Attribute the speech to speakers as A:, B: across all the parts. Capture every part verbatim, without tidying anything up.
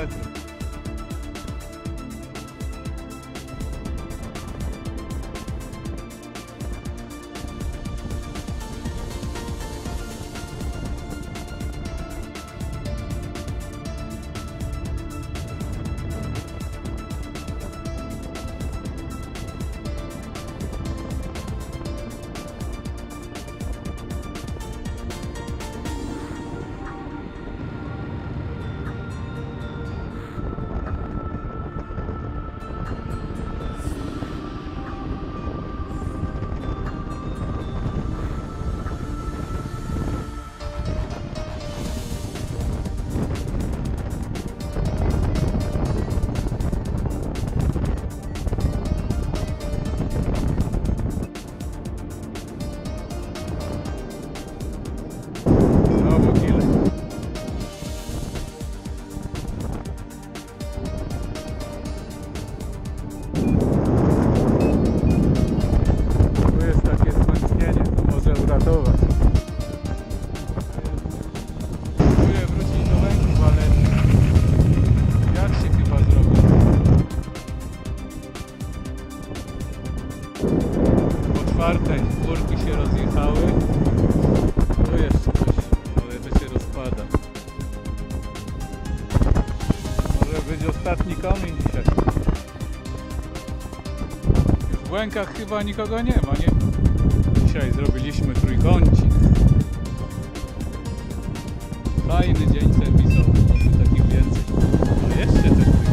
A: metrów. Otwarte, kurki się rozjechały. Tu jeszcze coś, ale to się rozpada. Może być ostatni komin dzisiaj. Już w Łękach chyba nikogo nie ma, nie? Dzisiaj zrobiliśmy trójkącik. Fajny dzień serwisowy, może takich więcej. A jeszcze też trójkącik.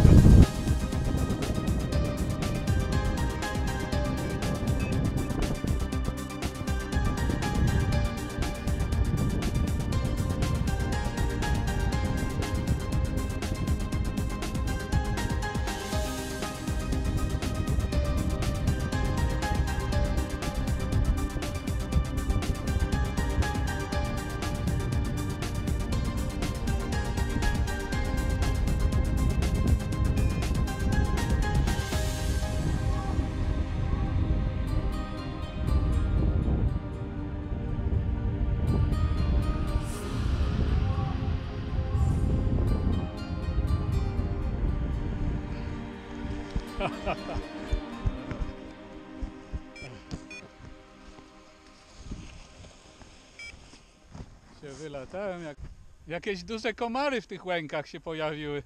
A: Się wylatałem, jak jakieś duże komary w tych Łękach się pojawiły.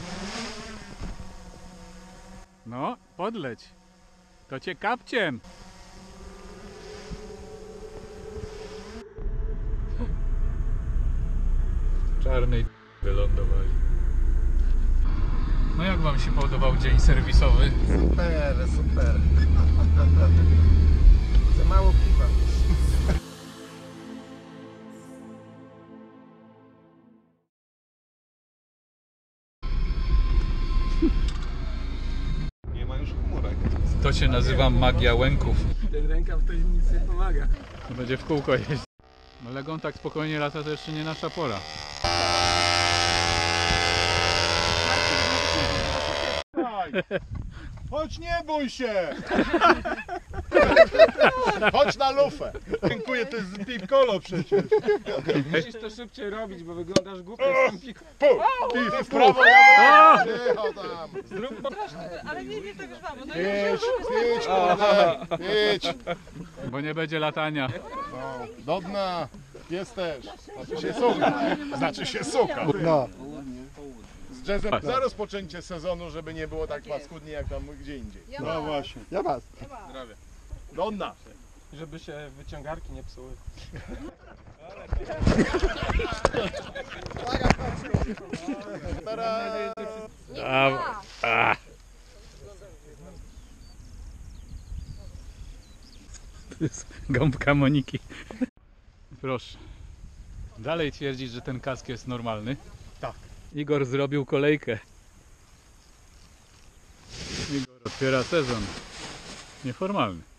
A: No, podleć. To cię kapciem. Czarnej wylądowali. No jak wam się podobał dzień serwisowy?
B: Super, super. Za mało piwa.
C: Nie ma już chmurek.
A: To się nazywa magia Łęków.
B: Ten rękaw to im nic nie pomaga.
A: To będzie w kółko jeździć. No Legon tak spokojnie lata, to jeszcze nie nasza pora.
C: Chodź, nie bój się! Chodź na lufę! Dziękuję, to jest piccolo przecież.
B: Musisz to szybciej robić, bo wyglądasz głupio z tym piku.
C: I w prawo, ja Cicho tam!
B: Zrób
D: Ale nie, nie tak żwawo. No
C: Idź, idź, kurde, idź!
A: Bo nie będzie latania.
C: No, do dna jest też. Znaczy się suka. Znaczy się suka. No. Z jazzem za rozpoczęcie sezonu, żeby nie było tak paskudnie jak tam gdzie indziej.
D: No
C: właśnie.
B: Ja was.
C: Zdrowie. Do dna.
B: Żeby się wyciągarki nie psuły.
A: A, a. To jest gąbka Moniki. Proszę. Dalej twierdzisz, że ten kask jest normalny?
C: Tak.
A: Igor zrobił kolejkę. Igor otwiera sezon nieformalny.